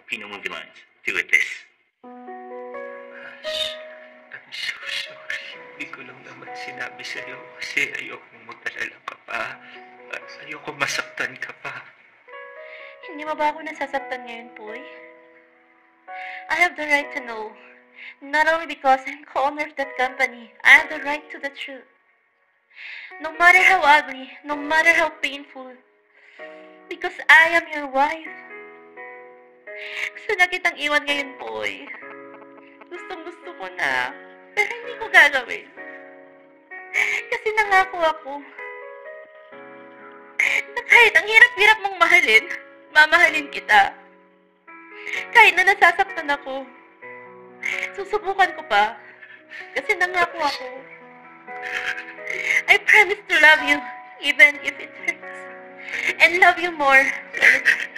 Pinoy lines. Do it this. Ash, I'm so sorry. Hindi ko lang naman sinabi sa'yo kasi ayokong mag-alala ka pa. At ayoko masaktan ka pa. Hindi mo ba ako nasasaktan ngayon, Poy? I have the right to know. Not only because I'm co-owner of that company, I have the right to the truth. No matter how ugly, no matter how painful, because I am your wife. Gusto na kitang iwan ngayon, Poy. Gustong-gusto ko na, pero hindi ko gagawin. Kasi nangako ako na kahit ang hirap-hirap mong mahalin, mamahalin kita. Kahit na nasasaktan ako, susubukan ko pa. Kasi nangako ako. I promise to love you, even if it hurts. And love you more when it